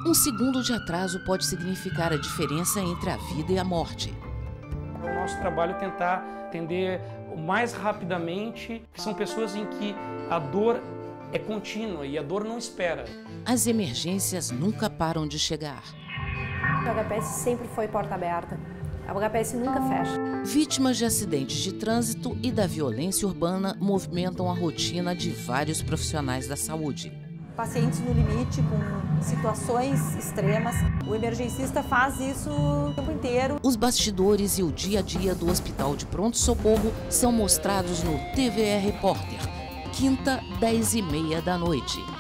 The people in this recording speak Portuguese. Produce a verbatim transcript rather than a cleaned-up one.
Um segundo de atraso pode significar a diferença entre a vida e a morte. O nosso trabalho é tentar atender o mais rapidamente, que são pessoas em que a dor é contínua e a dor não espera. As emergências nunca param de chegar. O H P S sempre foi porta aberta. O H P S nunca fecha. Vítimas de acidentes de trânsito e da violência urbana movimentam a rotina de vários profissionais da saúde. Pacientes no limite, com situações extremas. O emergencista faz isso o tempo inteiro. Os bastidores e o dia a dia do Hospital de Pronto-Socorro são mostrados no T V E Repórter, quinta, dez e meia da noite.